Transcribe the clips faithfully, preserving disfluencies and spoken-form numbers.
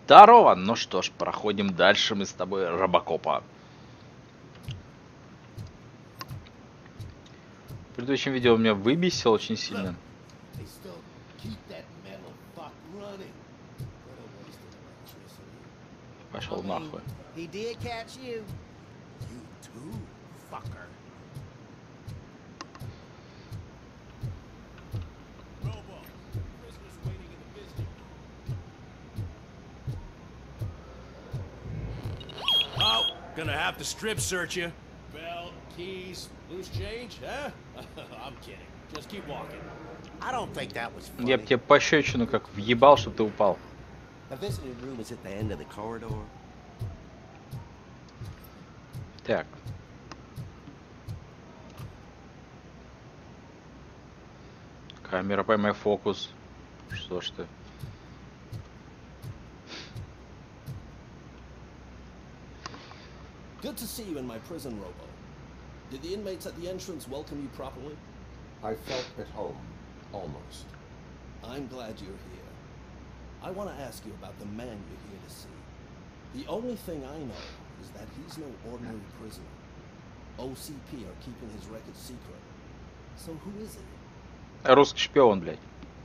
Здорово! Ну что ж, проходим дальше мы с тобой Робокопа. В предыдущем видео меня выбесил очень сильно. Пошел нахуй. Oh, gonna have to strip search you. Belt, keys, loose change, huh? I'm kidding. Just keep walking. I don't think that was funny. Я б тебе пощечину как въебал, чтобы ты упал. The visiting room is at the end of the corridor. Так. Камера, поймай фокус. Что ж ты? Good to see you in my prison, Robo. Did the inmates at the entrance welcome you properly? I felt at home, almost. I'm glad you're here. I want to ask you about the man you're here to see. The only thing I know is that he's no ordinary prisoner. O C P are keeping his record secret. So who is he? Русский шпион, блядь.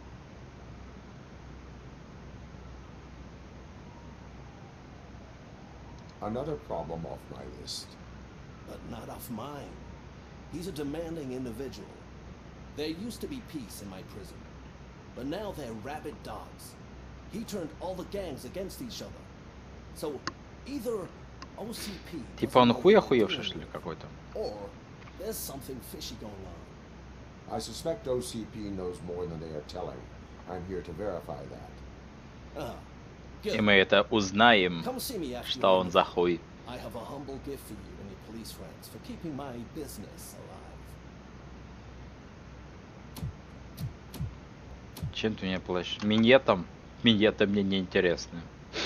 Another problem off my list. But not off mine. He's a demanding individual. There used to be peace in my prison. But now they're rabid dogs. He turned all the gangs against each other. So either O C P... Типа он хуй охуевший, что ли, какой-то? Or there's something fishy going on. I suspect O C P knows more than they are telling. I'm here to verify that. Ah. И мы это узнаем, что он за хуй. I have a humble gift for you and your police friends for keeping my business alive. Чем ты меня плачешь? Миньетом? Миньета мне не интересно.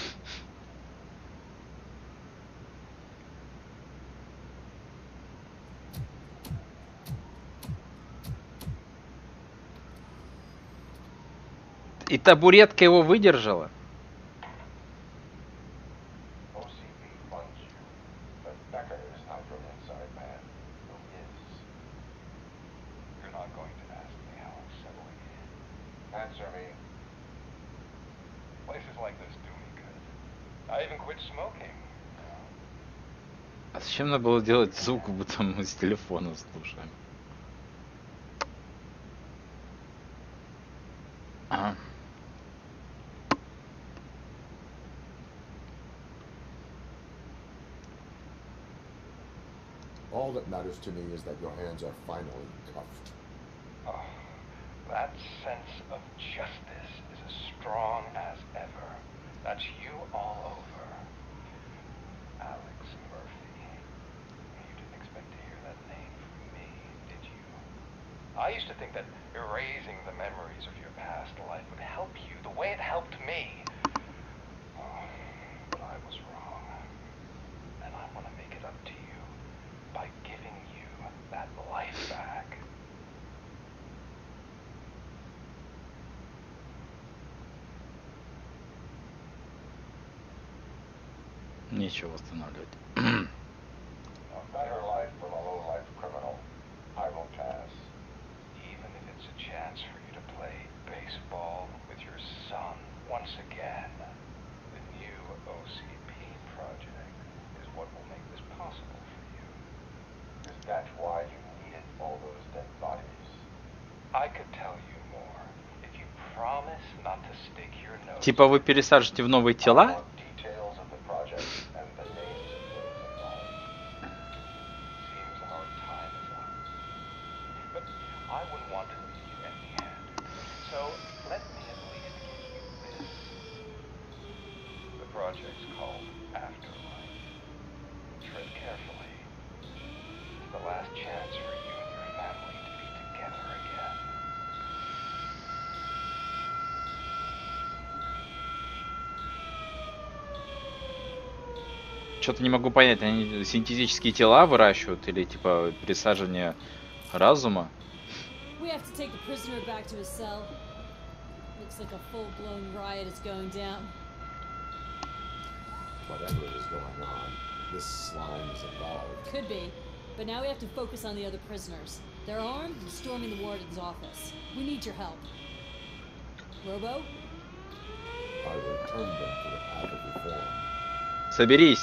И табуретка его выдержала. А зачем надо было делать звук, будто мы с телефона слушаем? Ага. All that matters to me is that your hands are finally cuffed. Oh, that sense of justice is as strong as ever. That's you all over. Alex Murphy. You didn't expect to hear that name from me, did you? I used to think that erasing the memories of your past life would help you the way it helped me. Oh, but I was wrong. And I want to make it up to you by giving you that life back. Нечего восстанавливать. A better life from a low-life criminal. I won't pass. Even if it's a chance for you to play baseball with your son once again. The new O C P project is what will make this possible for you. Is that why you needed all those dead bodies? I could tell you more if you promise not to stick your nose. Типа вы пересаживаете в новые тела? Project's called Afterlife. Tread carefully. It's the last chance for you and your family to be together again. Что-то не могу понять, они синтетические тела выращивают или типа пересаживание разума? We have to take the prisoner back to his cell. Looks like a full-blown riot is going down. whatever is going on, this slime is involved. Could be. But now we have to focus on the other prisoners. They're armed and storming the warden's office. We need your help. Robo? I will turn them to the path of reform. Соберись.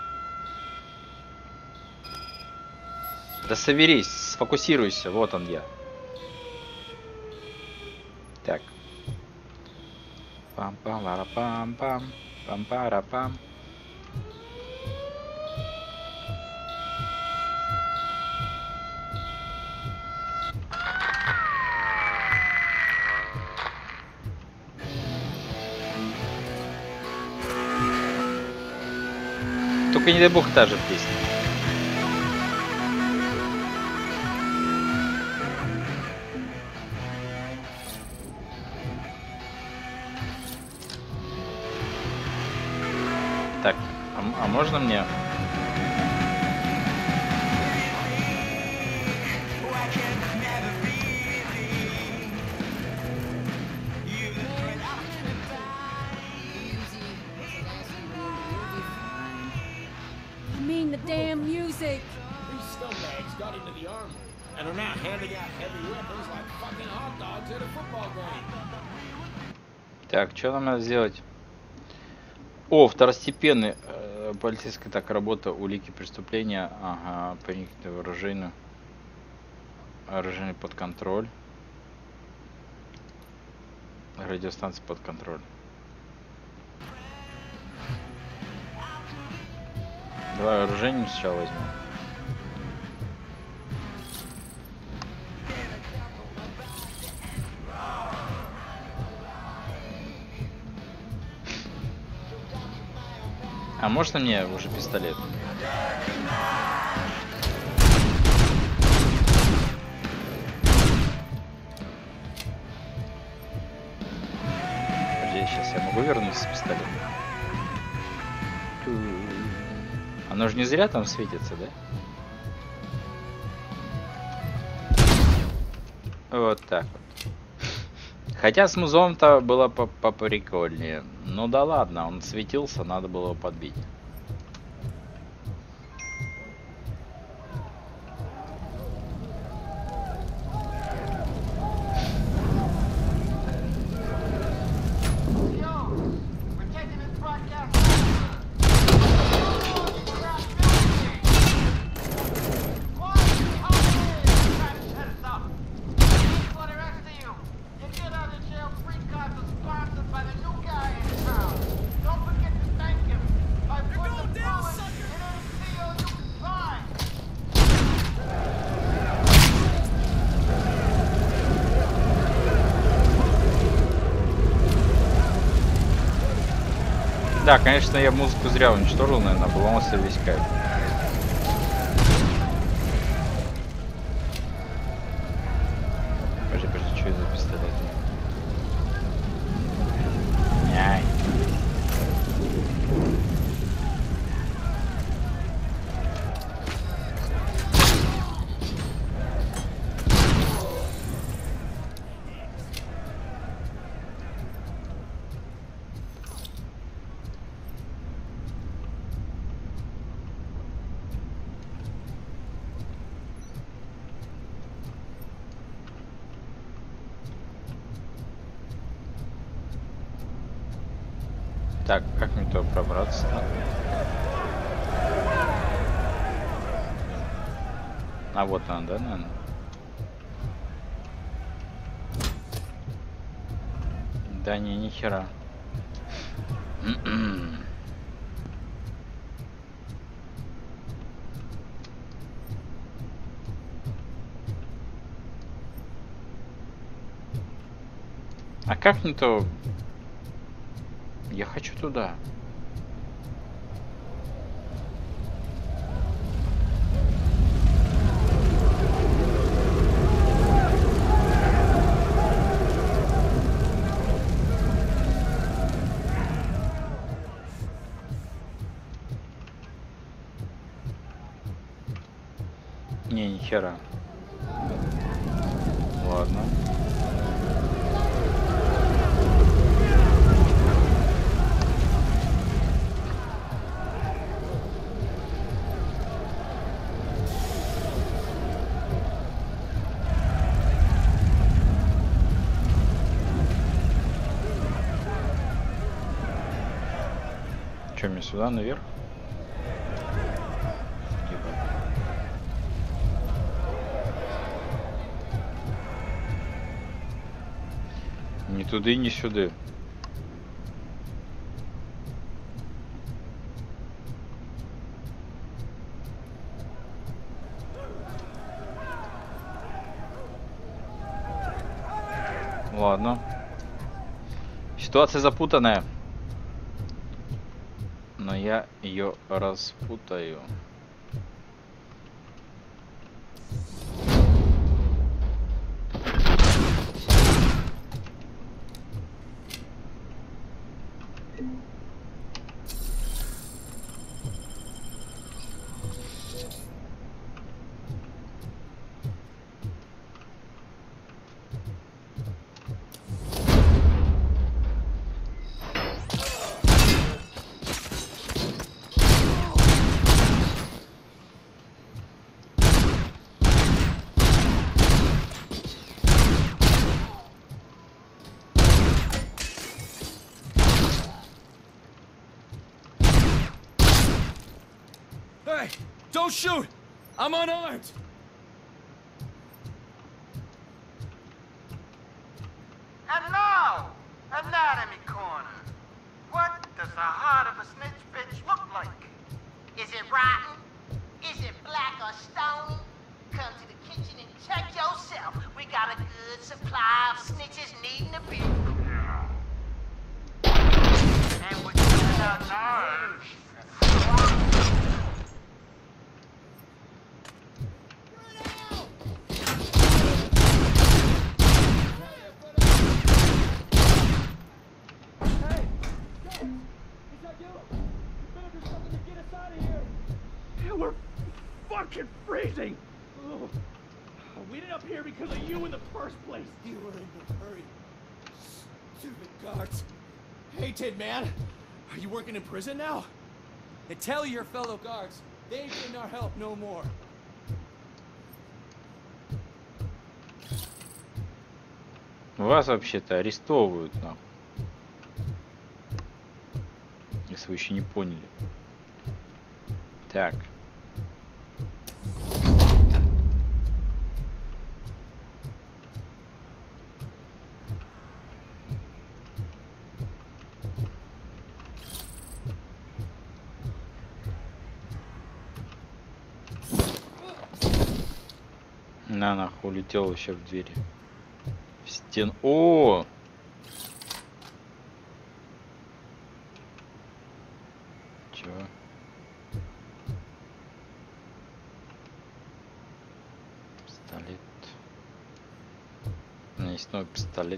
Да соберись, сфокусируйся. Вот он я. Так. Пам-пам-пам-пам. Пам-пара-пам. Только не дай бог та же песня. Так, а, а можно мне? Damn music! These scumbags got into the armory and are now handing out heavy weapons like fucking hot dogs at a football game. Так, что нам надо сделать? О, второстепенный э, полицейская так работа, улики преступления. Ага, проникнуть в оружейную. Оружейный под контроль. Радиостанция под контроль. Давай оружейную сначала возьмем. А можно мне уже пистолет? Подожди, сейчас я могу вернуться с пистолетом? Оно же не зря там светится, да? Вот так вот. Хотя с музом-то было поприкольнее. Ну да ладно, он светился, надо было его подбить. Да, конечно, я музыку зря уничтожил, наверное, обломался весь кайф. Подожди, подожди, что это за пистолет? Няй. Так, как мне туда пробраться? А вот она, да, наверное? Да не, ни хера. А как не то? Я хочу туда. Не, ни хера. Ладно. Че, мне сюда, наверх? Ни туда, ни сюда. Ладно. Ситуация запутанная. Но я ее распутаю. Hey, don't shoot! I'm unarmed! And now, Anatomy Corner. What does the heart of a snitch bitch look like? Is it rotten? Is it black or stony? Come to the kitchen and check yourself. We got a good supply of snitches needing to be. And we're getting our nerves. We're fucking freezing! Ugh. We ended up here because of you in the first place. You were in a hurry. Stupid guards. Hey, Tin Man, are you working in prison now? And tell your fellow guards, they ain't getting our help no more. Вас вообще-то арестовывают, нахуй. Если вы еще не поняли. Так. На, нахуй, улетел вообще в двери. В стен. О! Чего? Пистолет. У меня есть новый пистолет.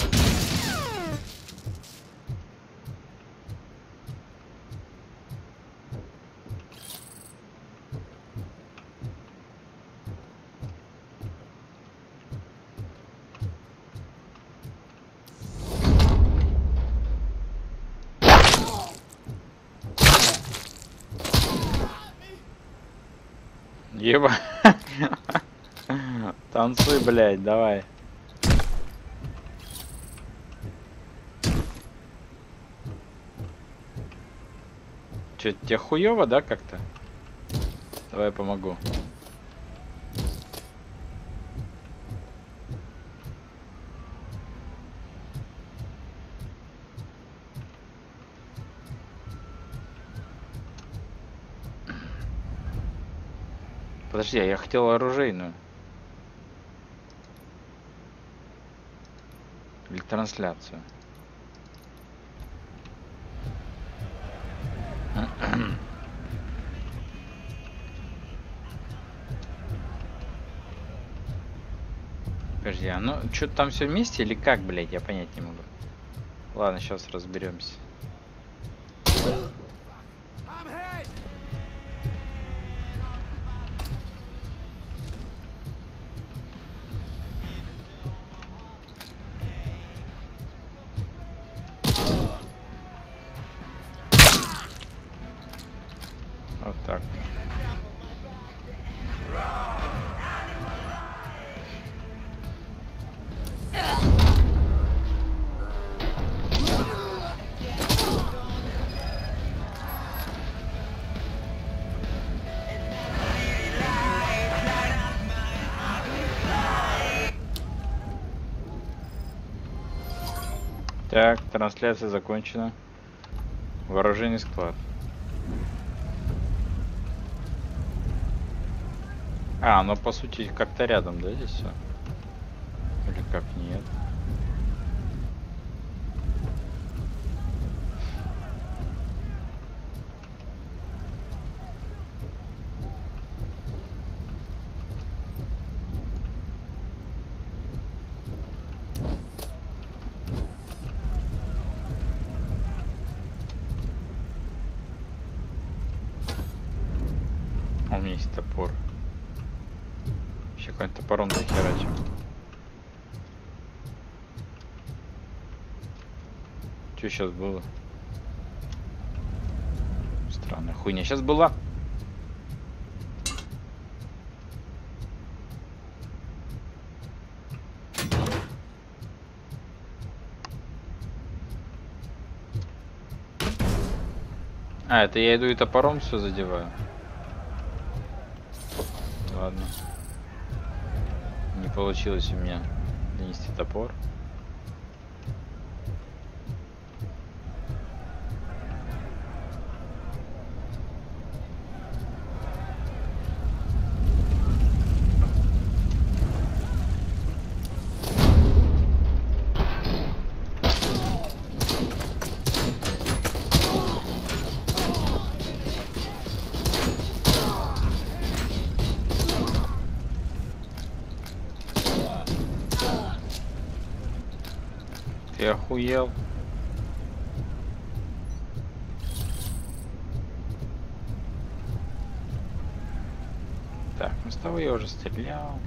Еба. Танцуй, блядь, давай. Че, тебе хуёво, да, как-то? Давай я помогу. Подожди, я хотел оружейную. Или трансляцию. Подожди, а ну что-то там все вместе или как, блядь, я понять не могу. Ладно, сейчас разберемся. Вот так. Так, трансляция закончена. Вооруженный склад. А, ну по сути как-то рядом, да, здесь все? Или как нет? У меня есть топор. Еще какой-нибудь топором захерачим. Что сейчас было? Странная хуйня сейчас была. А, это я иду и топором все задеваю. Ладно. Не получилось у меня донести топор. Ты охуел? Так, ну с того я уже стрелял.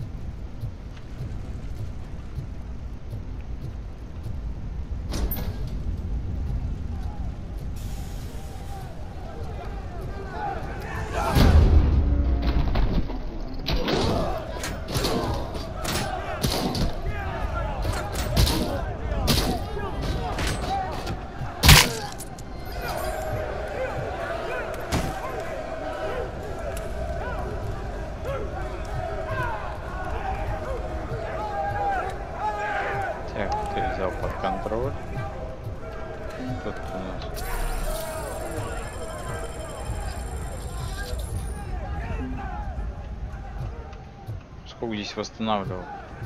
Взял под контроль. Тут у нас сколько здесь восстанавливал?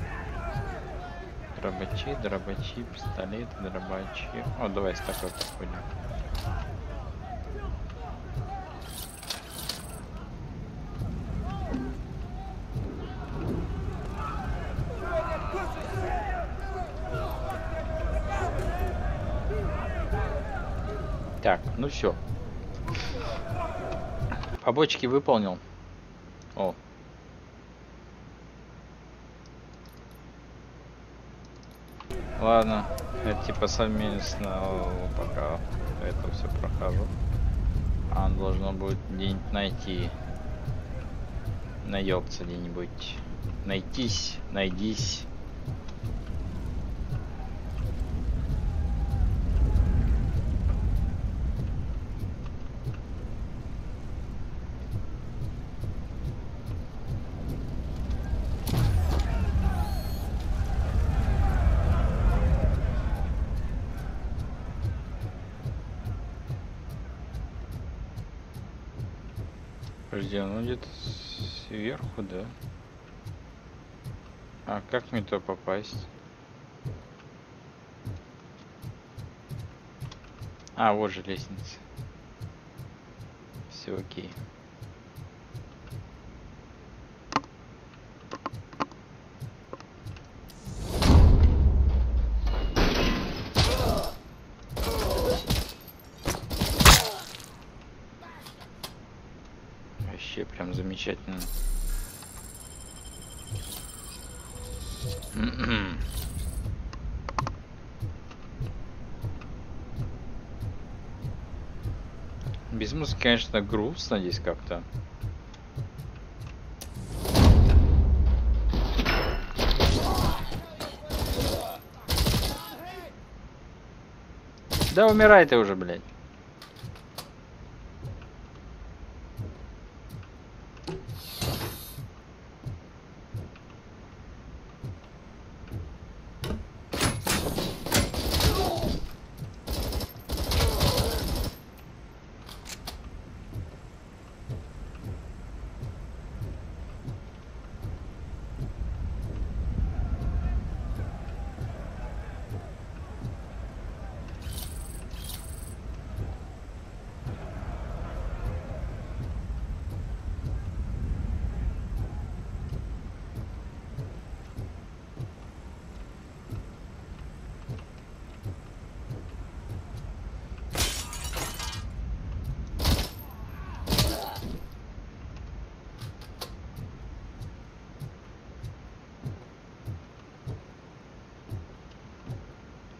Дробачи, дробачи, пистолет, дробачи. О, давай с такой походим. Так, ну все. Побочки выполнил. О. Ладно, это типа совместно, пока это все прохожу. А должно будет где-нибудь найти. Наебаться где-нибудь. Найтись, найдись. Подожди, ну где-то сверху, да? А как мне туда попасть? А, вот же лестница. Все окей. Вообще прям замечательно. Без музыки, конечно, грустно здесь как-то. Да умирай ты уже, блядь.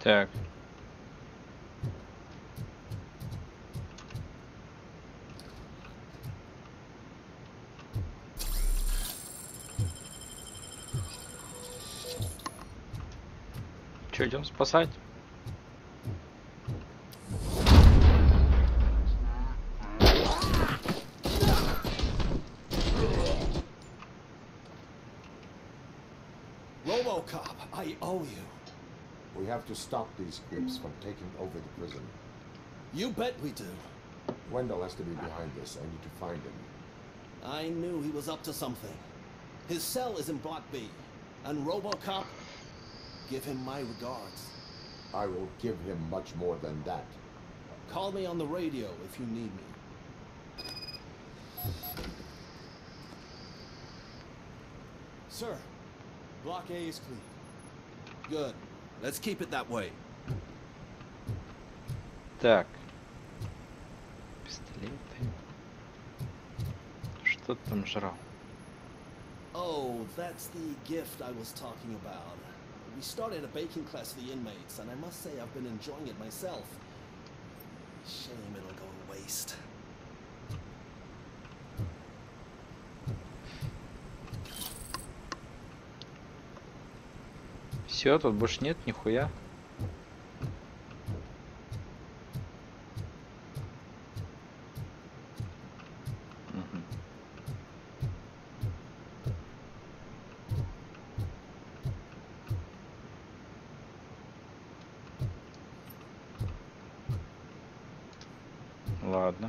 Так. Че, идем спасать? RoboCop, I owe you. We have to stop these creeps from taking over the prison. You bet we do. Wendell has to be behind this. I need to find him. I knew he was up to something. His cell is in Block B. And RoboCop, give him my regards. I will give him much more than that. Call me on the radio if you need me. Sir, Block A is clean. Good. Let's keep it that way. Так. Пистолеты. Что ты там жрал? Oh, that's the gift I was talking about. We started a baking class for the inmates, and I must say I've been enjoying it myself. Shame it'll go to waste. Все, тут больше нет нихуя. Угу. Ладно.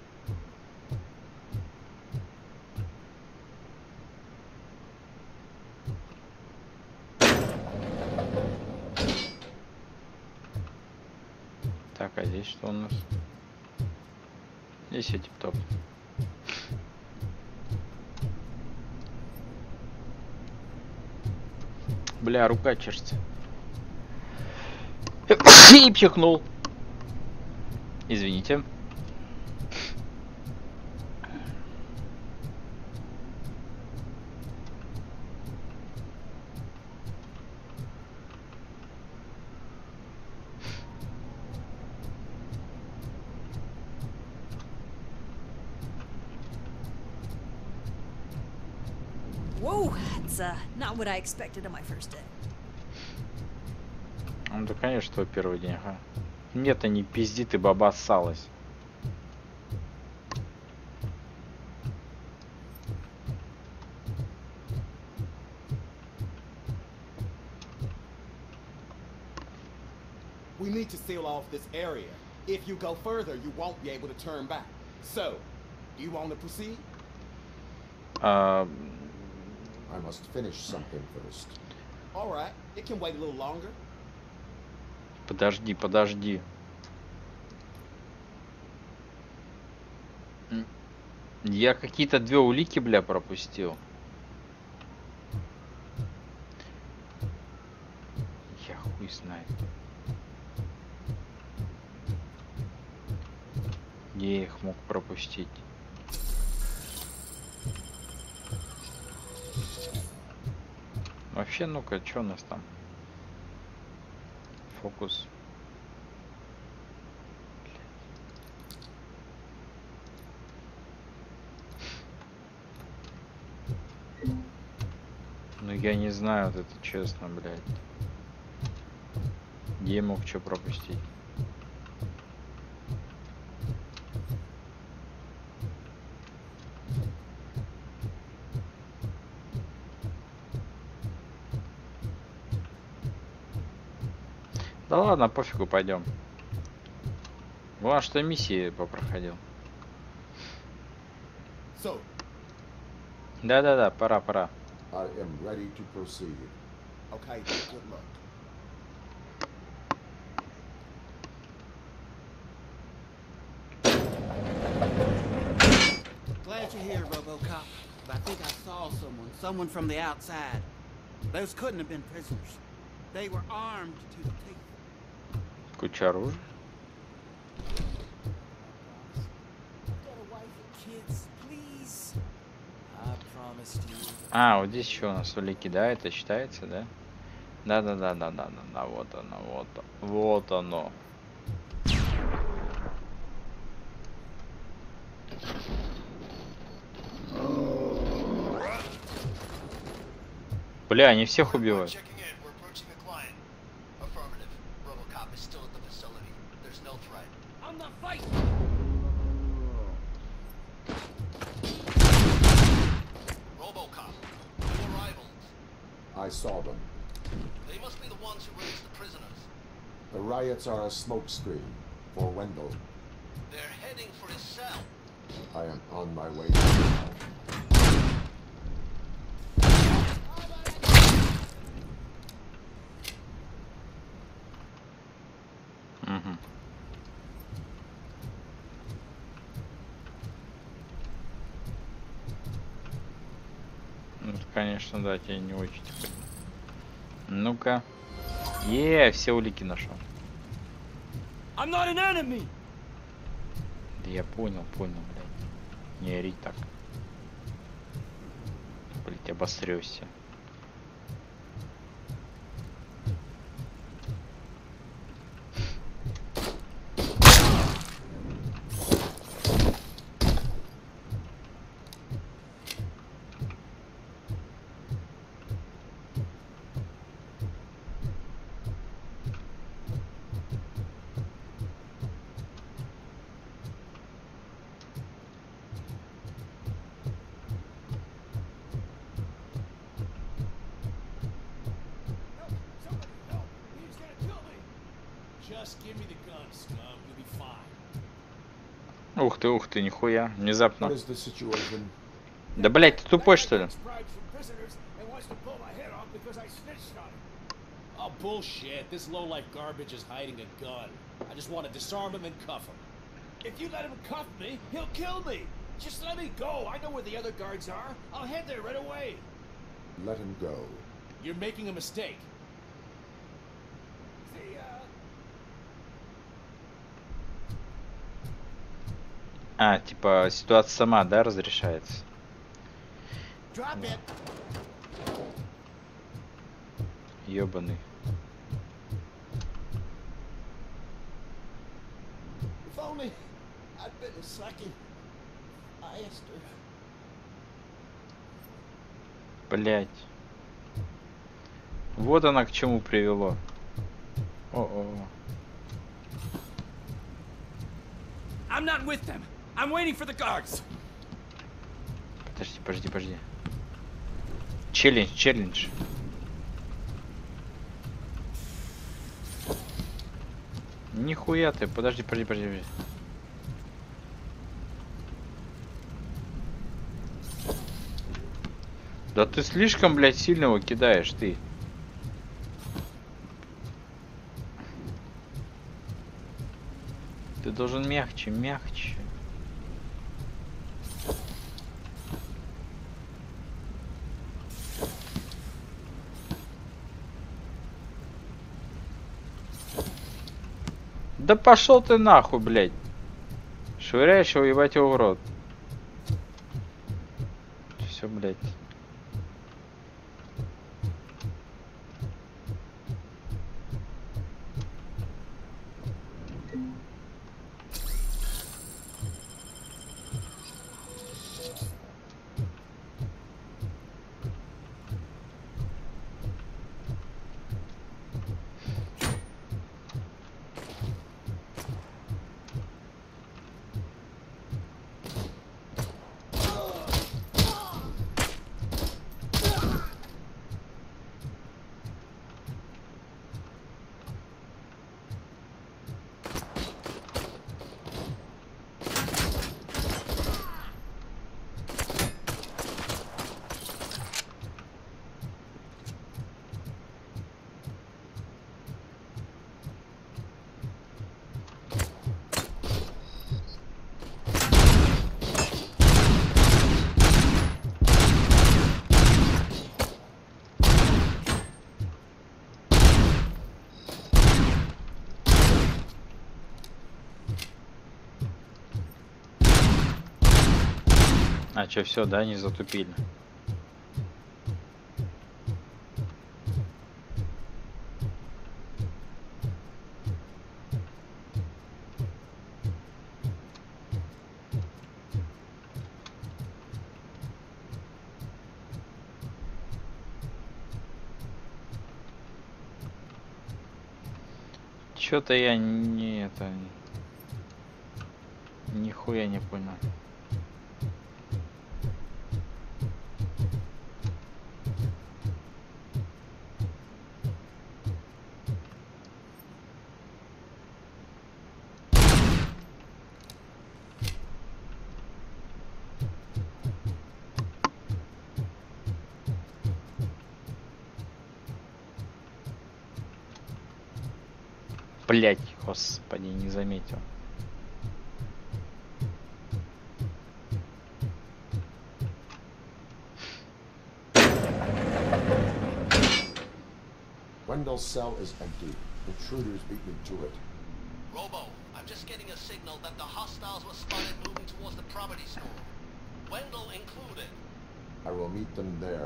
Так, а здесь что у нас? Здесь все тип-топ. Бля, рука чешется. И пчихнул. Извините. Whoa, that's uh, not what I expected on my first day. Ну да, конечно, твой первый день, ага. Нет, не пизди, ты баба ссалась. We need to seal off this area. If you go further, you won't be able to turn back. So, do you want to proceed? А... I must finish something first. All right, it can wait a little longer. Подожди, подожди. Я какие-то две улики, бля, пропустил. Я хуй знает. Где я их мог пропустить? Вообще, ну-ка, что у нас там? Фокус. Ну я не знаю, вот это честно, блядь. Где я мог что пропустить? Да ладно, пофигу, пойдем. Главное, что миссии попроходил. So, Да-да-да, пора, пора. I am ready to proceed. okay, good luck. Glad you're here, RoboCop. But I think I saw someone, someone from the outside. Those couldn't have been prisoners. They were armed to the teeth. Куча оружия. Get away from kids, please. I promised you. А, вот здесь еще у нас улики, да, это считается, да? Да-да-да-да-да-да, вот оно, вот, вот оно. Бля, они всех убивают. I saw them. They must be the ones who raised the prisoners. The riots are a smokescreen for Wendell. They're heading for his cell. I am on my way now. Угу. Ну, конечно, да, тебе не очень. Ну-ка. Е, все улики нашел. I'm not an enemy. Да я понял, понял, блядь. Не ори так. Блядь, обосрёшься. Just give me the gun, scum. You'll be fine. Ух ты, ух ты, нихуя. Внезапно. What is the situation? Да, блядь, ты тупой, что ли? Oh, bullshit. This low-life garbage is hiding a gun. I just want to disarm him and cuff him. If you let him cuff me, he'll kill me. Just let me go. I know where the other guards are. I'll head there right away. Let him go. You're making a mistake. See ya. А, типа, ситуация сама, да, разрешается? Drop it. Ёбаный. If only I'd been a second faster. Блять. Вот она к чему привело. О-о-о. I'm not with them. I'm waiting for the guards. Подожди, подожди, подожди. Челлендж, челлендж. Нихуя ты, подожди, подожди, подожди, подожди. Да ты слишком, блядь, сильно его кидаешь, ты. Ты должен мягче, мягче. Да пошел ты нахуй, блядь. Швыряешь его, ебать его в рот. Все, блядь. А что, все, да, не затупили? Чё-то я не это нихуя не понял. Блять, господи, не заметил. Wendell's cell is empty. Intruders beat me to it. Robo, I'm just getting a signal that the hostiles were spotted moving towards the property store. Wendell included. I will meet them there.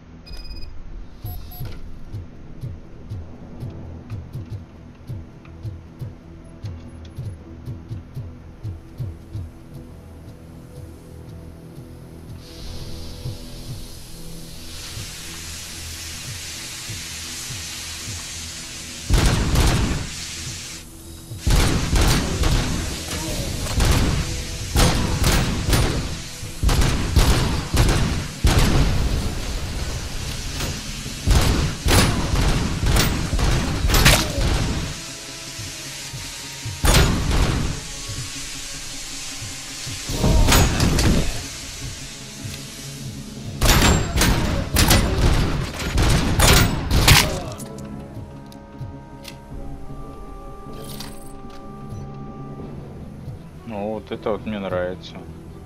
Ну вот это вот мне нравится.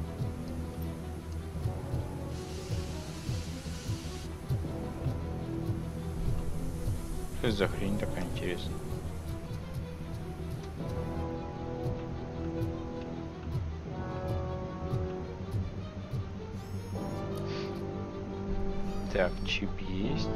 Что за хрень такая интересная? Так, чип есть.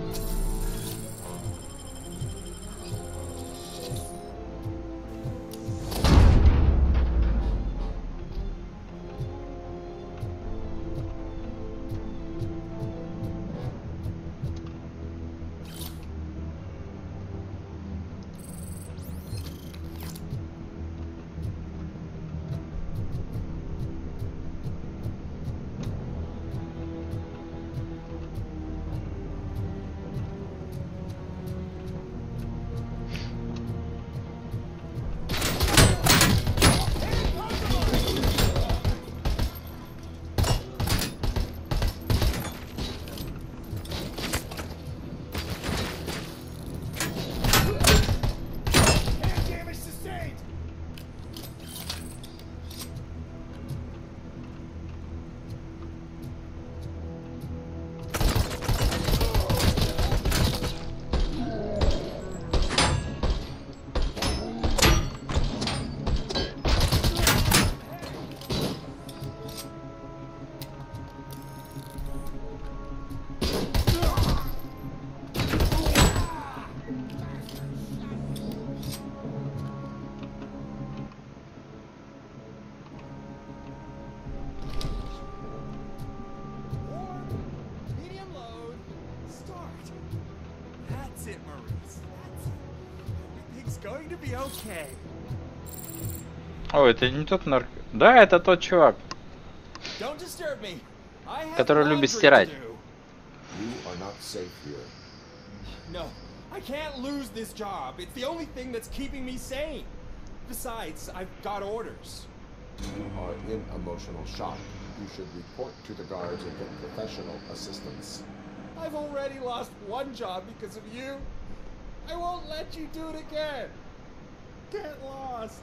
О, это не тот нарк... Да, это тот чувак, который любит стирать. No, I can't lose this job. It's the only thing that's keeping me sane. Besides, I've got orders. You are in emotional shock. You should report to the guards and get professional assistance. I've already lost one job because of you. I won't let you do it again. Get lost.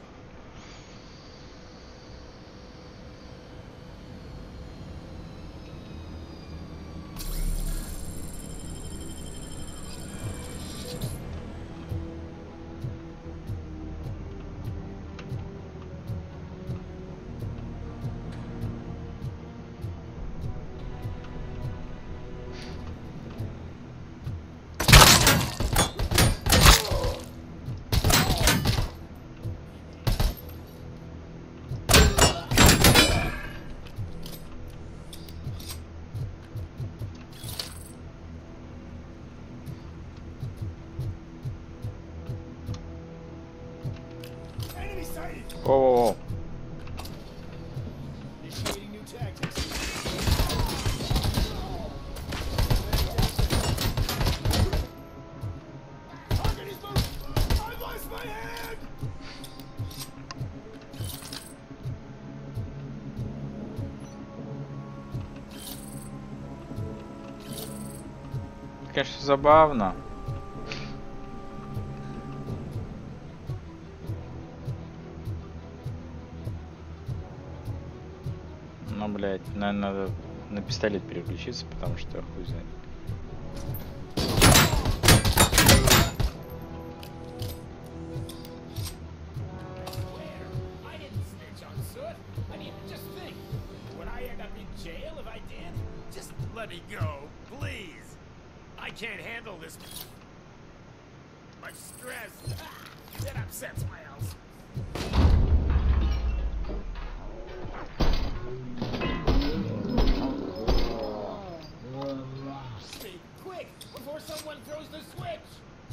О-о-о. Initiating new tactics. Target is moved. I lost my hand. Конечно, забавно. Ну, блядь, наверное, надо на пистолет переключиться, потому что хуй знает. I didn't snitch on Soot. I mean, just think. Would I end up in jail if I did? Just let me go, please. I can't handle this much stress. It upsets my house. Steve, quick, before someone throws the switch.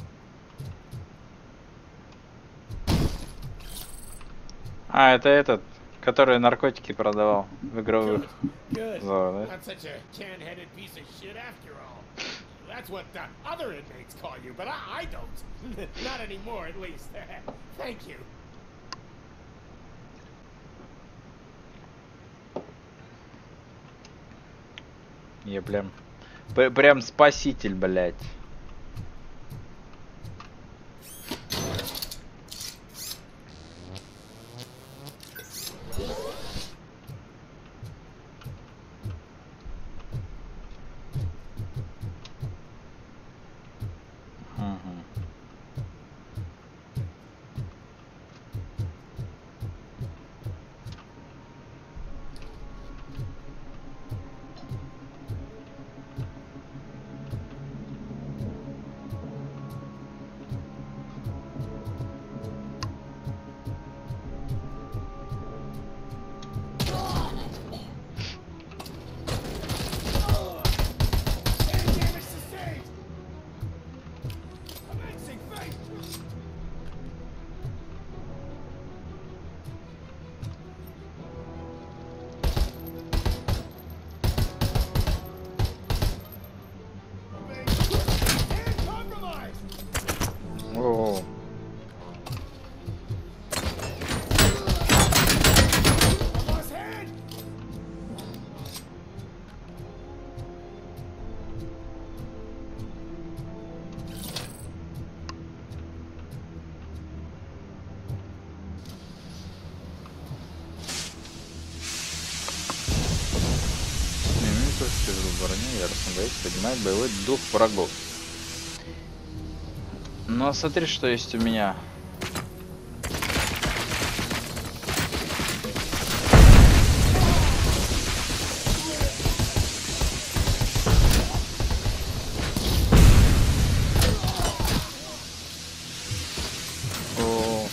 А, это этот, который наркотики продавал в игровых Good. зонах, да? Not such a can-headed piece of shit after all. That's what the other inmates call you, but I, I don't. Not anymore, at least. Thank you. Я прям, п- прям спаситель, блядь. Мгм. Damage sustained. Amazing fight. And compromised. О, Lost hand. Минус в броне, яростно боец поднимает боевой дух врагов. Ну а смотри, что есть у меня. О.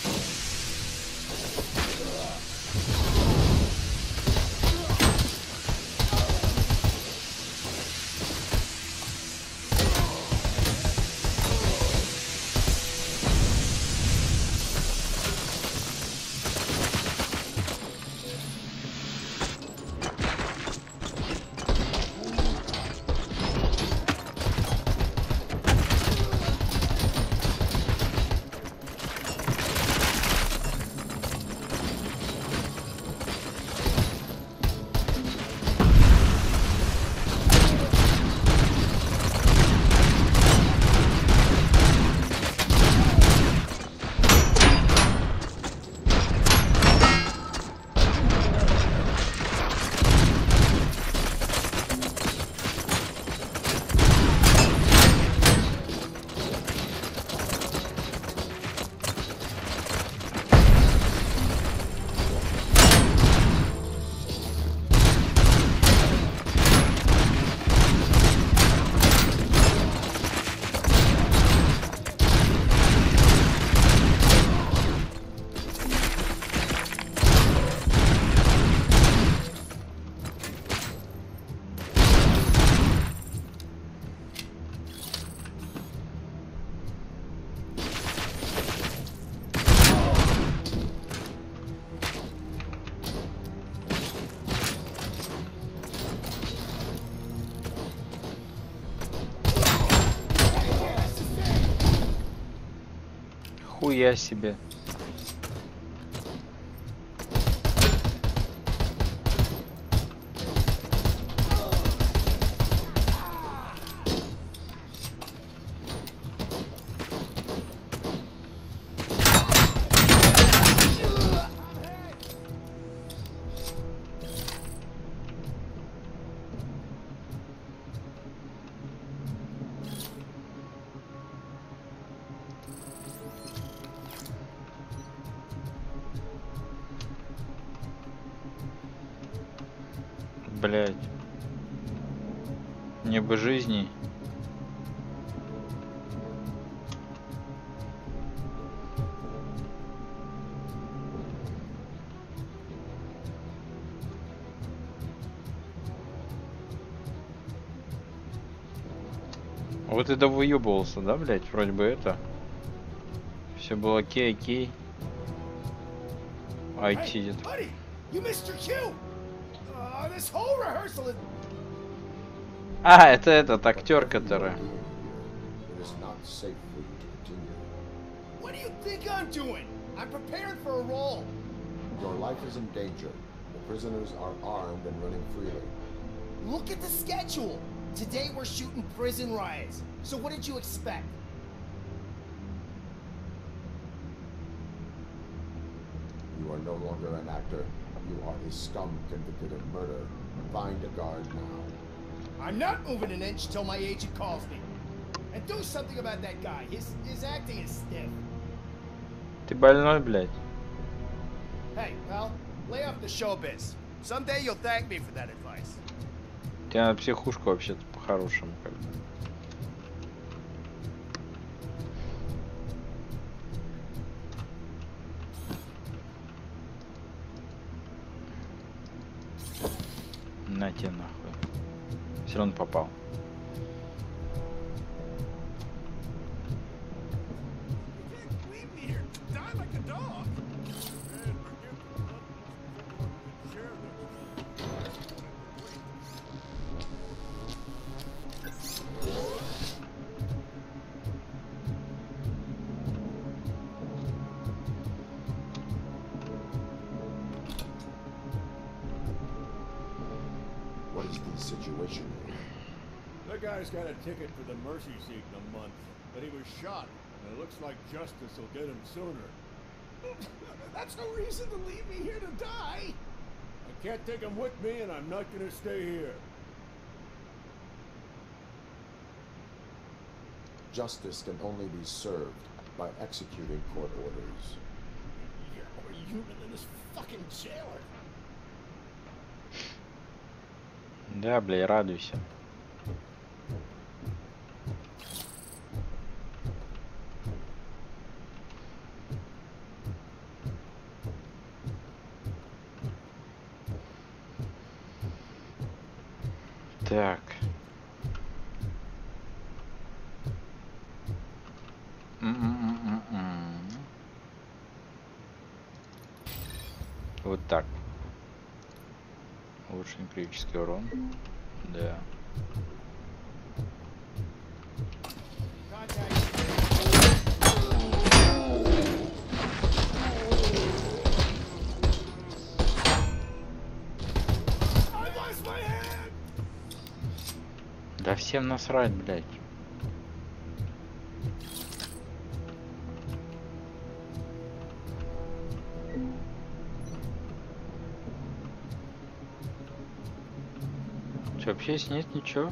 Нихуя себе. Блять. Небо жизни. Вот и довыебывался, да, блять? Вроде бы это. Все было окей, окей. Айти. Buddy, you missed your cue. Uh, this whole rehearsal is... А, это этот актер, который. It is not safe for you to continue. What do you think I'm doing? I'm preparing for a role. Your life is in danger. The prisoners are armed and running freely. Look at the schedule. Today we're shooting prison riots. So what did you expect? You are no longer an actor. You are a scum convicted of murder. Find a guard now. I'm not moving an inch till my agent calls me. And do something about that guy. His his acting is stiff. Ты больной, блядь. Hey, pal, lay off the showbiz. Someday you'll thank me for that advice. Тебя на психушку вообще-то по-хорошему как бы. На тебе нахуй. Все равно попал. What is the situation? That guy's got a ticket for the mercy seat in a month, but he was shot, and it looks like justice will get him sooner. That's no reason to leave me here to die. I can't take him with me, and I'm not gonna stay here. Justice can only be served by executing court orders. You're more human than this fucking jailer. Да, бля, радуйся. Так. М-м-м-м-м. Вот так. Улучшенный критический урон. Да. Да всем насрать, блядь. Че, вообще здесь нет ничего?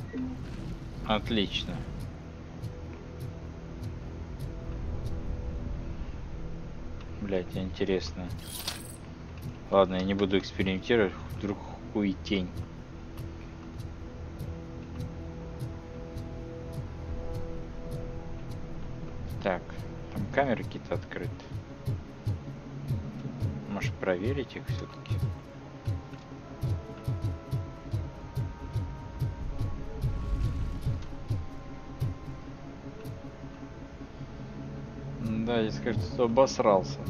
Отлично. Блять, интересно. Ладно, я не буду экспериментировать, вдруг хуй тень. Так, там камеры какие-то открыты. Может проверить их все-таки? Да, здесь, кажется, обосрался.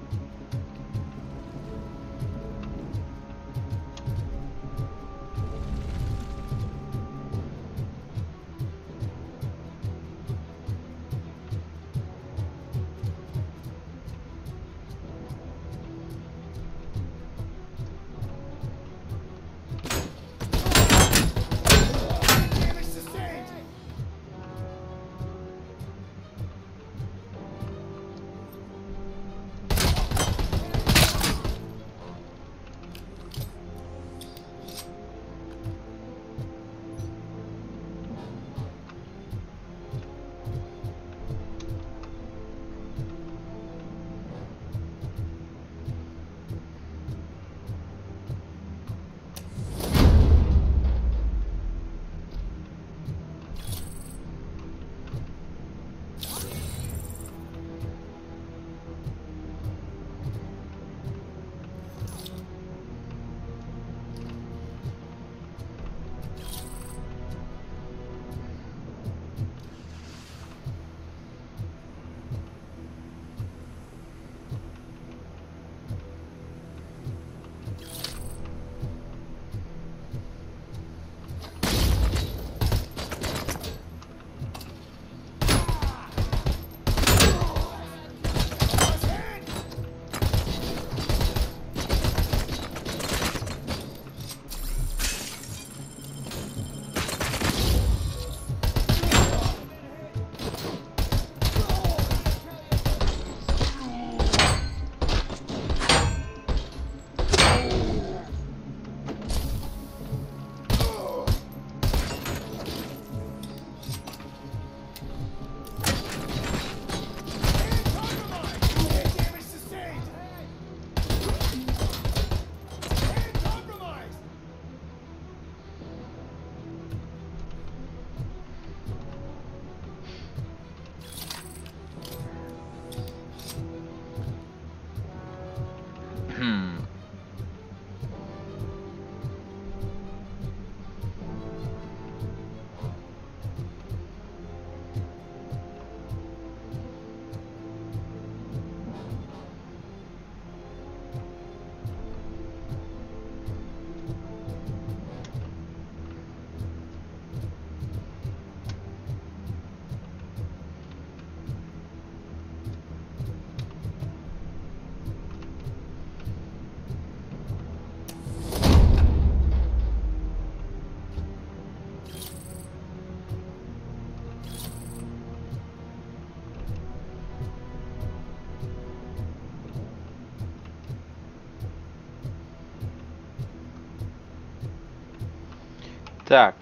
Так,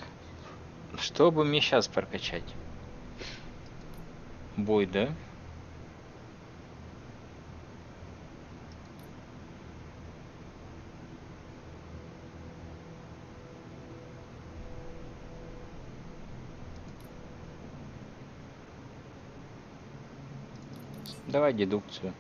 что бы мне сейчас прокачать? Бой, да? Давай дедукцию.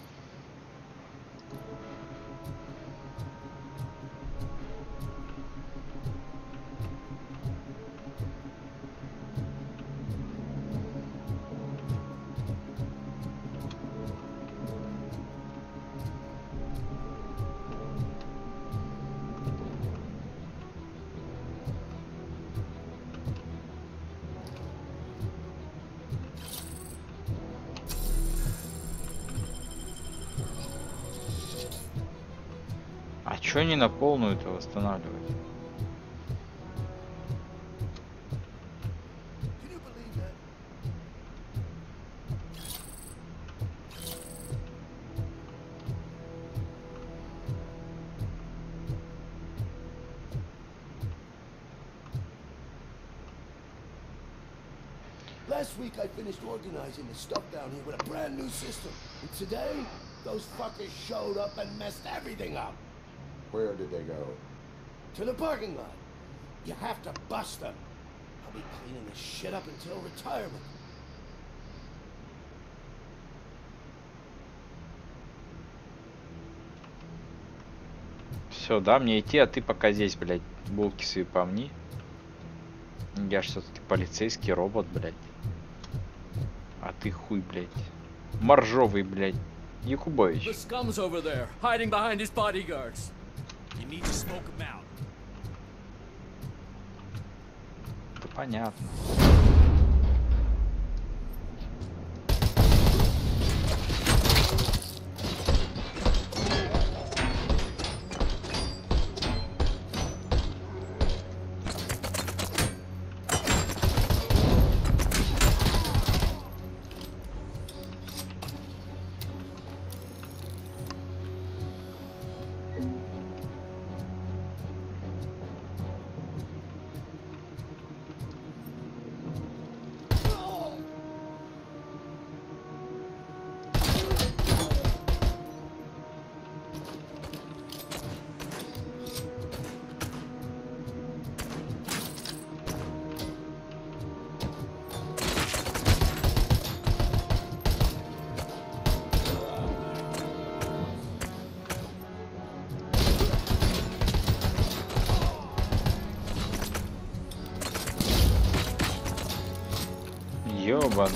А чё не на полную-то восстанавливать? Last week I finished organizing the stuff down here with a brand new system. And today, those fuckers showed up and messed everything up. Where did they go? To the parking lot. You have to bust them. I'll be cleaning this shit up until retirement. Все, да, мне идти, а ты пока здесь, блядь, булки свои помни. Я что-то ты полицейский робот, блядь. А ты хуй, блядь. Моржовый, блядь. Якубович. The scum's over there, hiding behind his bodyguards. You need to smoke him out. Да понятно. Ёбан.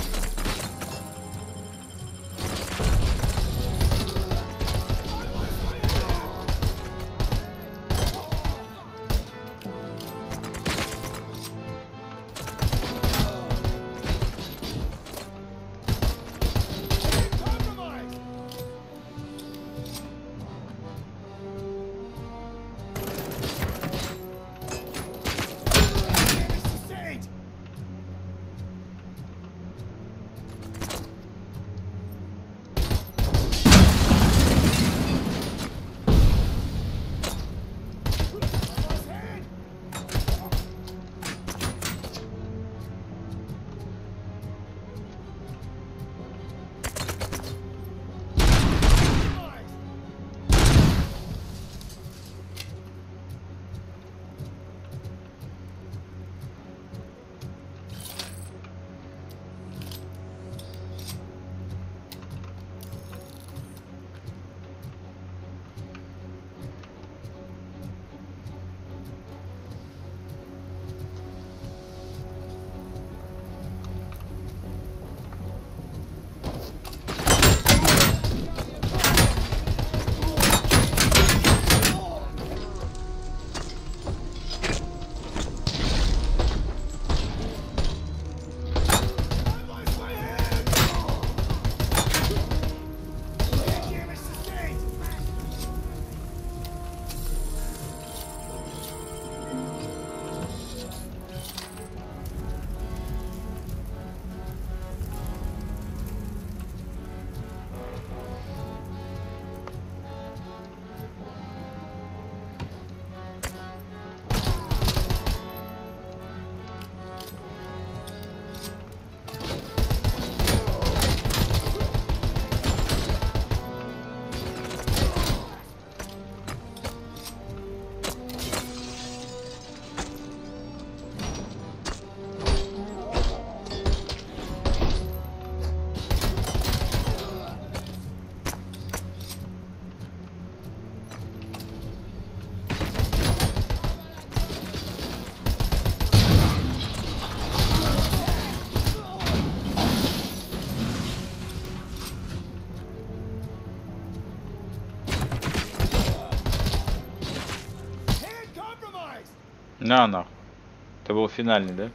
На нахуй. Это был финальный, да?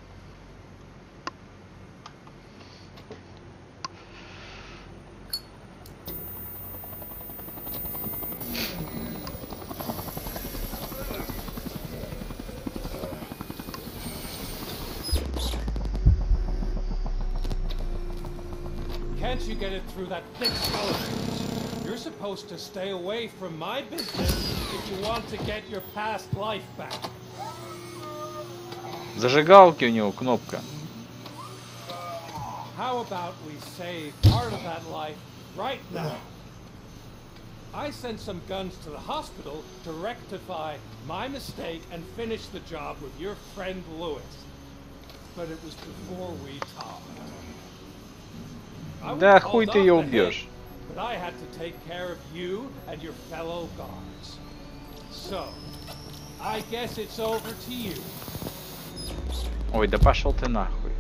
Can't you get it through that thick skull? You're supposed to stay away from my business if you want to get your past life back. Зажигалки у него кнопка. how about we save part of that life right now? I sent some guns to the hospital to rectify my mistake and finish the job with your friend Lewis. But it was before we talked. I Да was хуй called ты ее off the hit, убьешь. but I had to take care of you and your fellow guards. So, I guess it's over to you. Ой, да пошел ты нахуй.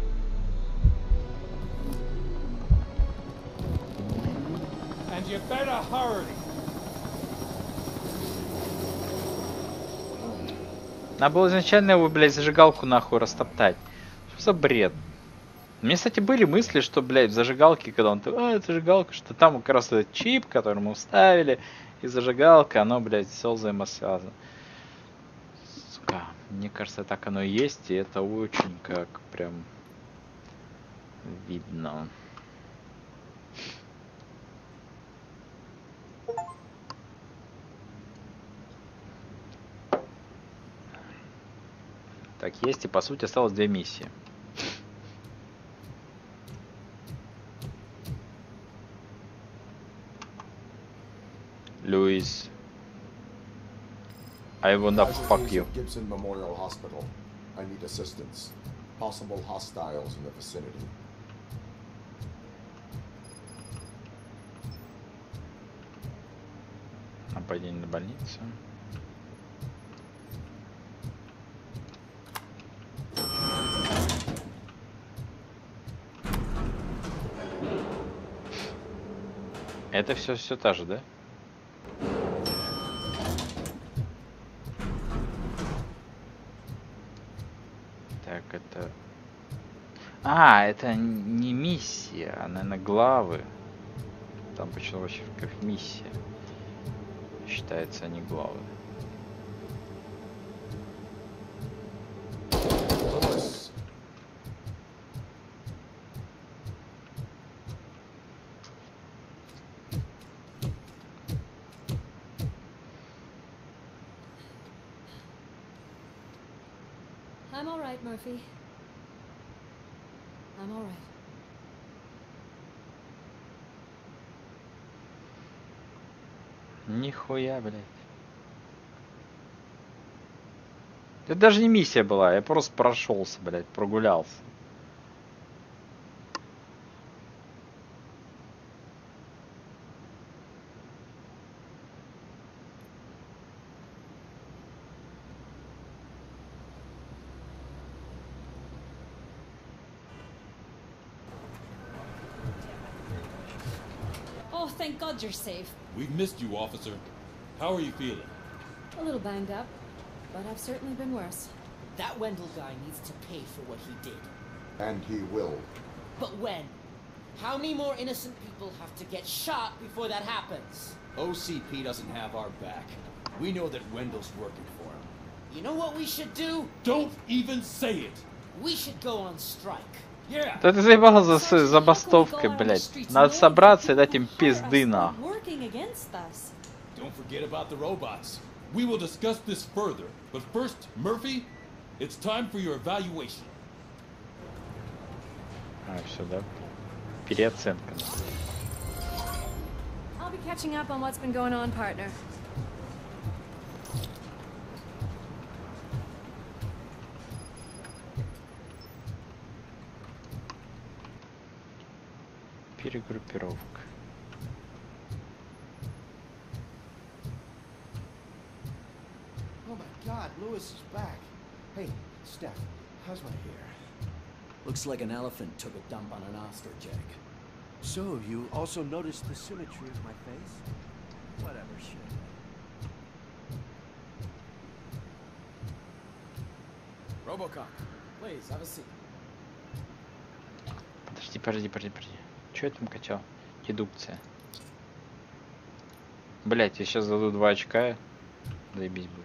And you better hurry. Надо было изначально его, блядь, зажигалку нахуй растоптать. Что за бред? У меня, кстати, были мысли, что, блядь, в зажигалке, когда он... А, это зажигалка, что там как раз этот чип, который мы вставили, и зажигалка, оно, блядь, все взаимосвязано. Сука, мне кажется, так оно и есть, и это очень как прям видно. Так, есть, и по сути осталось две миссии. Луис, I wanna fuck you. Gibson Memorial Hospital. I need assistance. Possible hostiles in the vicinity. Нападение на больницу. Это все все та же, да? Так, это... А, это не миссия, а, наверное, главы. Там почему вообще как миссия. Считается, они главы. I'm all right, Murphy. I'm all right. Нихуя, блядь. Это даже не миссия была, я просто прошелся, блядь, прогулялся. Oh, thank God you're safe. We've missed you, officer. How are you feeling? A little banged up, but I've certainly been worse. That Wendell guy needs to pay for what he did. And he will. But when? How many more innocent people have to get shot before that happens? O C P doesn't have our back. We know that Wendell's working for him. You know what we should do? Don't even say it! We should go on strike. Yeah. Да ты заебала за с- забастовкой, блядь. Надо собраться и дать им пизды нахуй. Working against us. Don't forget about the robots. We will discuss this further, but first, Murphy, it's time for your evaluation. А, все, да? Переоценка. I'll be catching up on what's been going on, partner. Перегруппировка. Oh my God, Lewis is back. Hey, Steph, how's my hair? Looks like an elephant took a dump on an ostrich egg. So, you also noticed the symmetry of my face? Whatever, shit. Robocop, please, have a seat. Подожди, подожди, подожди, подожди. Че я там качал? Дедукция. Блять, я сейчас дадут два очка. Заебись будет.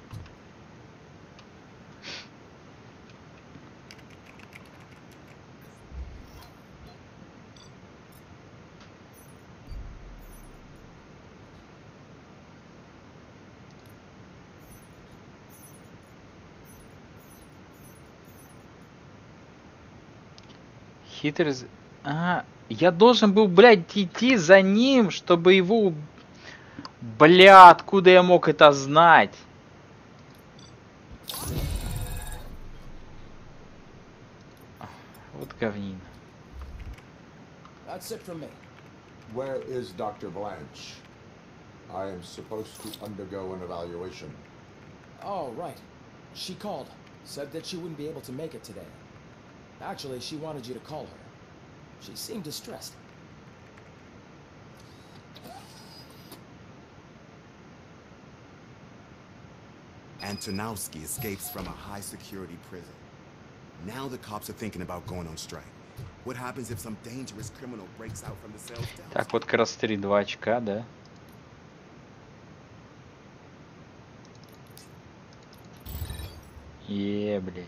Хитрый... А, я должен был, блядь, идти за ним, чтобы его... Бля, откуда я мог это знать? Вот говнина. That's it from me. Where is Doctor Blanche? I am supposed to undergo an evaluation. Oh, right. She called. Said that she wouldn't be able to make it today. Actually, she wanted you to call her. She seemed distressed. Antonowski escapes from a high-security prison. Now the cops are thinking about going on strike. What happens if some dangerous criminal breaks out from the cells? Так, вот как раз три два очка, да? Е, блядь.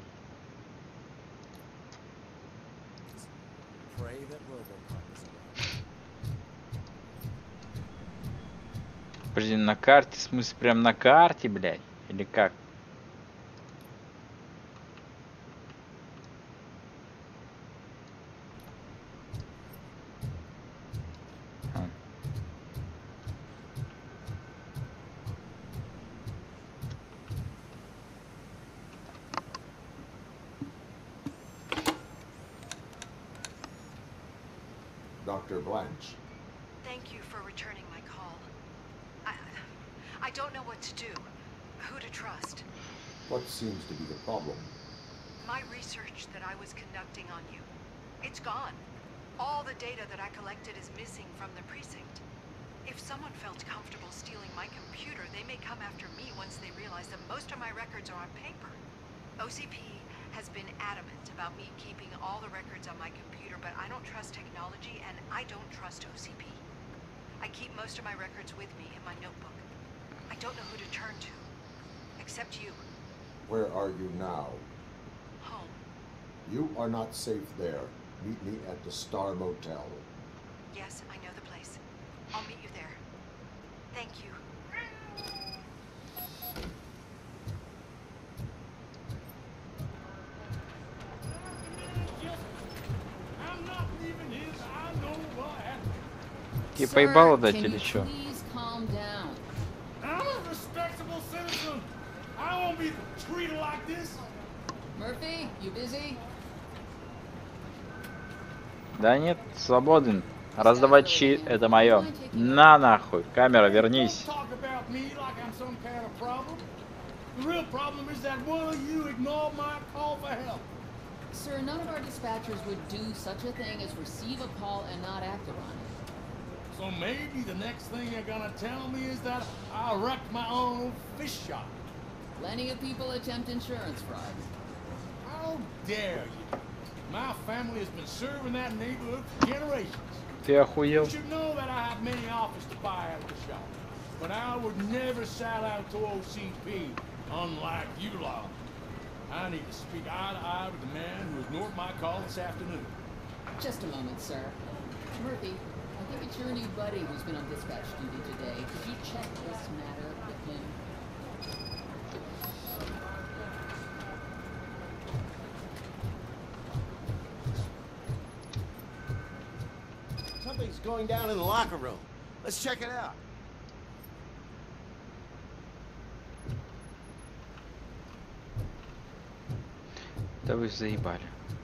Подожди, на карте, в смысле, прям на карте, блядь? Или как? А. Doctor Blanche. Thank you for returning my call. I, I don't know what to do, who to trust. What seems to be the problem? My research that I was conducting on you, it's gone. All the data that I collected is missing from the precinct. If someone felt comfortable stealing my computer, they may come after me once they realize that most of my records are on paper. O C P has been adamant about me keeping all the records on my computer, but I don't trust technology and I don't trust O C P. I keep most of my records with me in my notebook. I don't know who to turn to, except you. Where are you now? Home. You are not safe there. Meet me at the Star Motel. Yes, I know the place. I'll meet you there. Thank you. Ты поебало дать или чё? Please calm down. I'm a respectable citizen. I won't be treated like this. Murphy, you busy? Да нет, свободен. Раздавать щит — это мое. На нахуй, камера, вернись. Talk about me like I'm some kind of problem. The real problem is that one of you ignored my call for help. Sir, none of our dispatchers would do such a thing as receive a call and not act upon it. So maybe the next thing you're gonna tell me is that I wrecked my own fish shop. Plenty of people attempt insurance fraud. How dare you? My family has been serving that neighborhood for generations. Ты охуел? You should know that I have many offers to buy out of the shop. But I would never sell out to O C P, unlike you lot. I need to speak eye to eye with the man who ignored my call this afternoon. Just a moment, sir. Murphy, I think it's your new buddy who's been on dispatch duty today. Could you check this matter with him? Something's going down in the locker room. Let's check it out. Да вы заебали.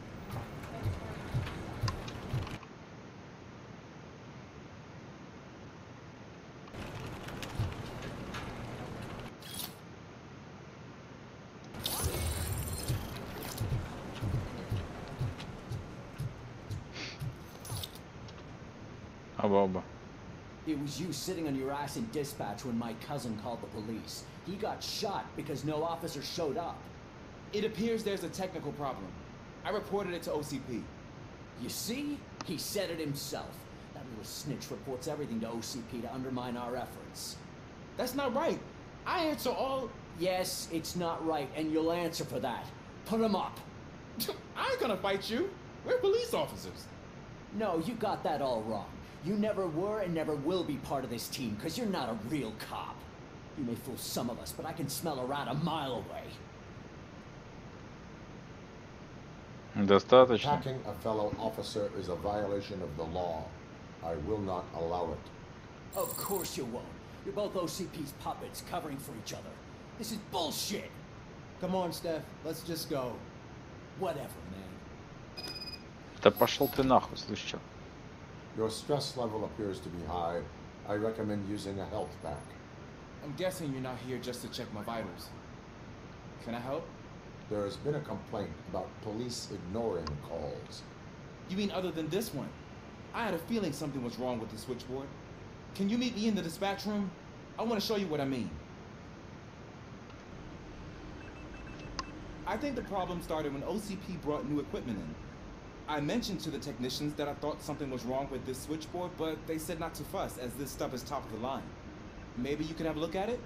Оба-оба. It was you sitting on your ass in dispatch when my cousin called the police. He got shot because no officer showed up. It appears there's a technical problem. I reported it to O C P. You see? He said it himself. That little snitch reports everything to O C P to undermine our efforts. That's not right. I answer all... Yes, it's not right, and you'll answer for that. Put him up. I ain't gonna fight you. We're police officers. No, you got that all wrong. You never were and never will be part of this team, because you're not a real cop. You may fool some of us, but I can smell a rat a mile away. Достаточно. Attacking a fellow officer is a violation of the law. I will not allow it. Of course you won't. You're both O C P's puppets covering for each other. This is bullshit. Come on, Steph. Let's just go. Whatever, man. Да пошел ты нахуй, слышь, чё? Your stress level appears to be high. I recommend using a health pack. I'm guessing you're not here just to check my vitals. Can I help? There has been a complaint about police ignoring calls. You mean other than this one? I had a feeling something was wrong with the switchboard. Can you meet me in the dispatch room? I want to show you what I mean. I think the problem started when O C P brought new equipment in. I mentioned to the technicians that I thought something was wrong with this switchboard, but they said not to fuss, as this stuff is top of the line. Maybe you can have a look at it?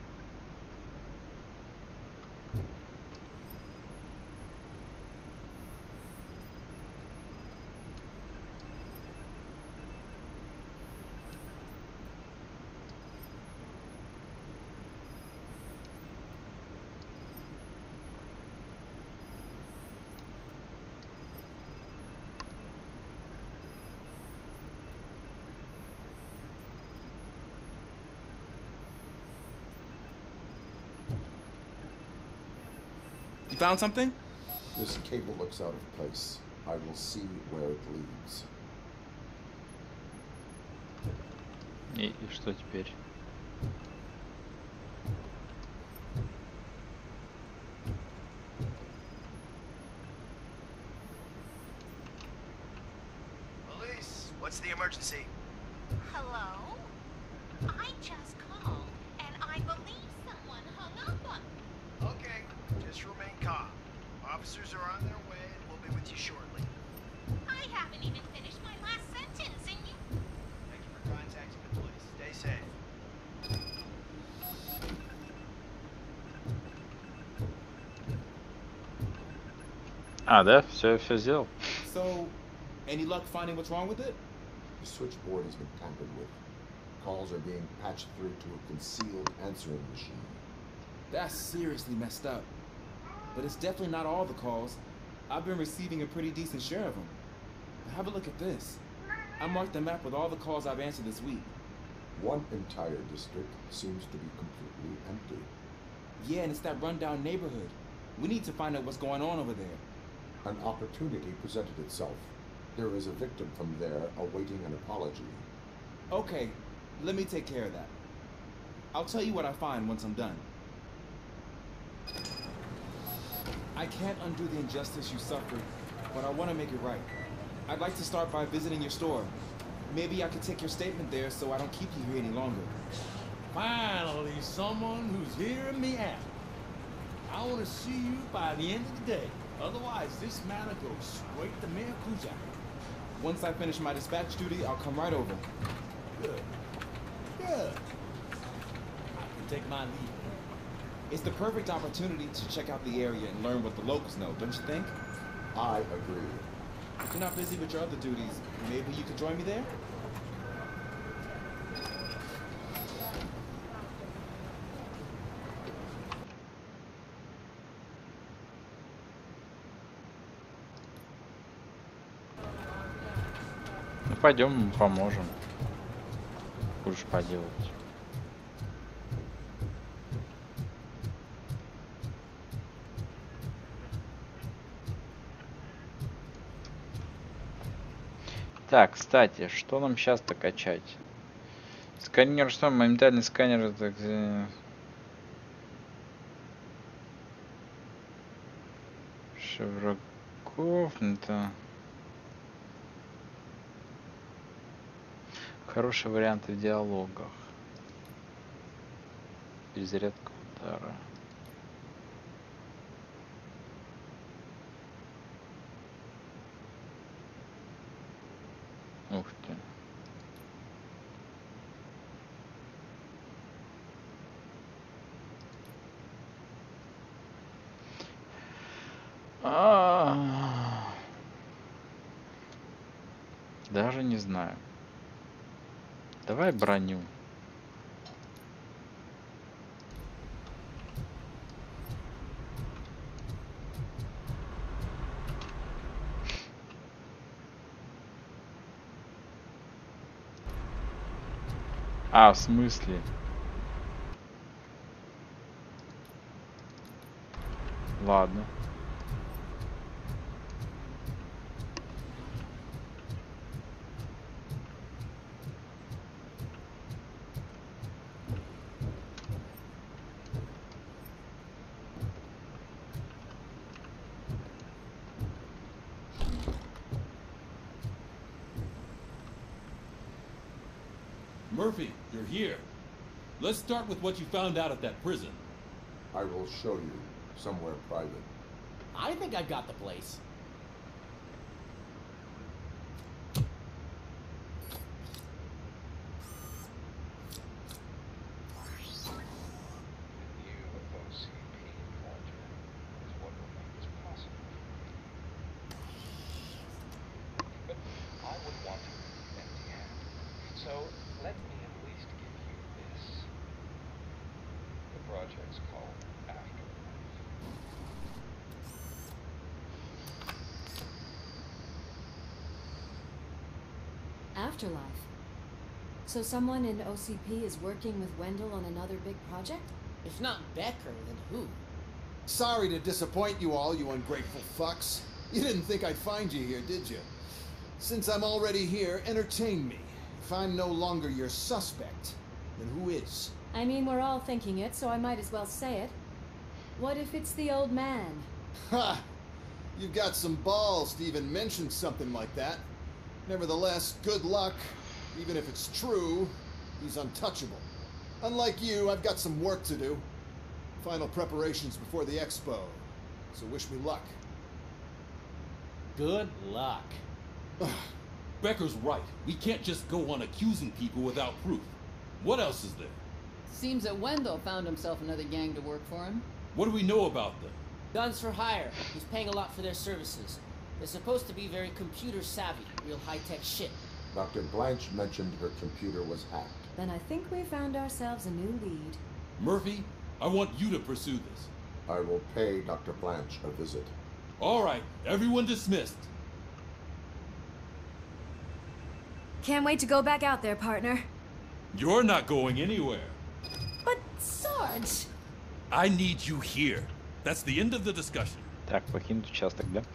You found something? This cable looks out of place. I will see where it leads. И, и что теперь? Police, what's the emergency? Hello? I just called, and I believe someone hung up on me. Okay, just remain calm. Officers are on their way, and we'll be with you shortly. I haven't even finished my last sentence, and you... Thank you for contacting the police. Stay safe. А, да? Все, все сделал. So, any luck finding what's wrong with it? The switchboard has been tampered with. Calls are being patched through to a concealed answering machine. That's seriously messed up. But it's definitely not all the calls. I've been receiving a pretty decent share of them. But have a look at this. I marked the map with all the calls I've answered this week. One entire district seems to be completely empty. Yeah, and it's that rundown neighborhood. We need to find out what's going on over there. An opportunity presented itself. There is a victim from there awaiting an apology. Okay, let me take care of that. I'll tell you what I find once I'm done. I can't undo the injustice you suffered, but I want to make it right. I'd like to start by visiting your store. Maybe I could take your statement there so I don't keep you here any longer. Finally, someone who's hearing me out. I want to see you by the end of the day. Otherwise, this matter goes straight to Miracuza. Once I finish my dispatch duty, I'll come right over. Good. Good. I can take my leave. It's the perfect opportunity to check out the area and learn what the locals know, don't you think? I agree. If you're not busy with your other duties, maybe you could join me there? Ну пойдем, мы поможем. Будешь поделать. Так, кстати, что нам сейчас-то качать? Сканер что? Моментальный сканер. Так, Шевраков, это хорошие варианты в диалогах. Перезарядка удара. Ух ты. А-а-а. Даже не знаю. Давай броню. А, в смысле? Ладно. Murphy, you're here. Let's start with what you found out at that prison. I will show you somewhere private. I think I got the place. Afterlife. So someone in O C P is working with Wendell on another big project? If not Becker, then who? Sorry to disappoint you all, you ungrateful fucks. You didn't think I'd find you here, did you? Since I'm already here, entertain me. If I'm no longer your suspect, then who is? I mean, we're all thinking it, so I might as well say it. What if it's the old man? Ha! You've got some balls to even mention something like that. Nevertheless, good luck. Even if it's true, he's untouchable. Unlike you, I've got some work to do. Final preparations before the expo. So wish me luck. Good luck. Becker's right. We can't just go on accusing people without proof. What else is there? Seems that Wendell found himself another gang to work for him. What do we know about them? Guns for hire. He's paying a lot for their services. They're supposed to be very computer savvy, real high-tech shit. Doctor Blanche mentioned her computer was hacked. Then I think we found ourselves a new lead. Murphy, I want you to pursue this. I will pay Doctor Blanche a visit. All right, everyone dismissed. Can't wait to go back out there, partner. You're not going anywhere. But, Sarge... I need you here. That's the end of the discussion. Так, покинуть участок, да?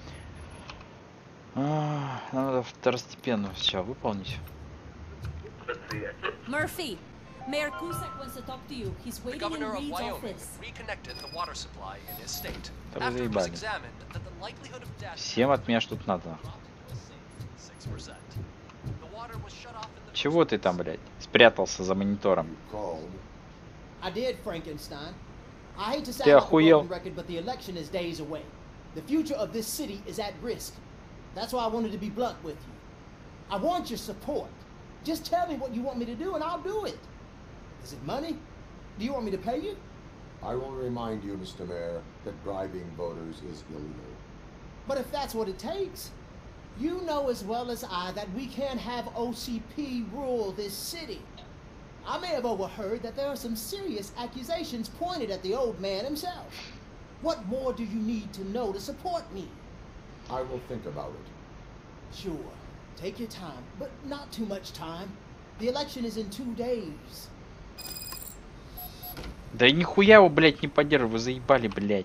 А, надо второстепенно все выполнить. Murphy, Mayor Cusack wants to talk to you. He's The waiting governor in of Reed's Wyoming office. reconnected the water supply in his state. Да вы After it was заебали. examined that the likelihood of death Всем от меня что-то надо. six percent. The water was shut off in the Чего ты там, блядь? Спрятался за монитором. I did, Frankenstein. I hate to sound Ты like a охуел? broken record, but the election is days away. The future of this city is at risk. That's why I wanted to be blunt with you. I want your support. Just tell me what you want me to do and I'll do it. Is it money? Do you want me to pay you? I will remind you, Mister Mayor, that bribing voters is illegal. But if that's what it takes, you know as well as I that we can't have O C P rule this city. I may have overheard that there are some serious accusations pointed at the old man himself. What more do you need to know to support me? I will think about it. Sure. Take your time, but not too much time. The election is in two days. Да нихуя его, блядь, не поддерживаю, вы заебали, блядь.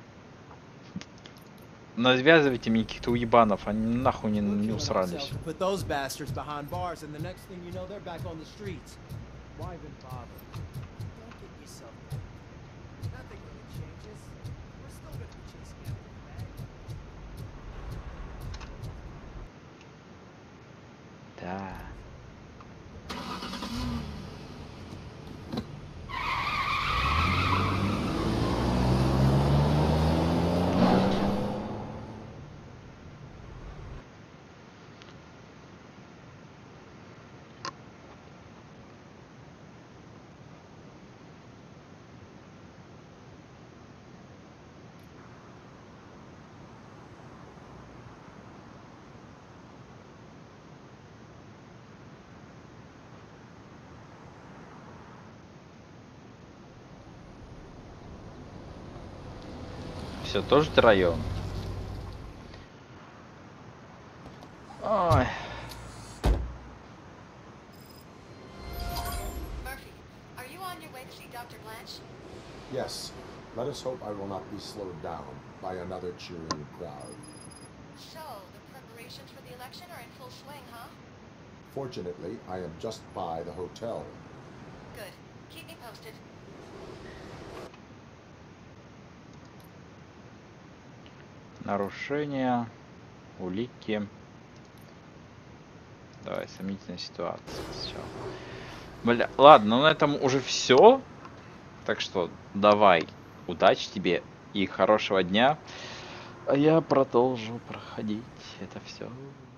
Навязывайте мне каких-то уебанов, они нахуй не, не усрались. Put those bastards behind bars, and the next thing you know, they're back on the streets. Why even bother? Don't get yourself down. Nothing really changes. We're still gonna be chasing after the bag. Да. Все, тоже втроем. Ой. Doctor Blanche? Yes. Let us hope I will not be slowed down by another cheering crowd. So, the preparations for the election are in full swing, huh? Fortunately, I am just by the hotel. Good. Keep me posted. Нарушение, улики. Давай, сомнительная ситуация сначала. Бля, ладно, ну на этом уже все. Так что давай, удачи тебе и хорошего дня. А я продолжу проходить это все.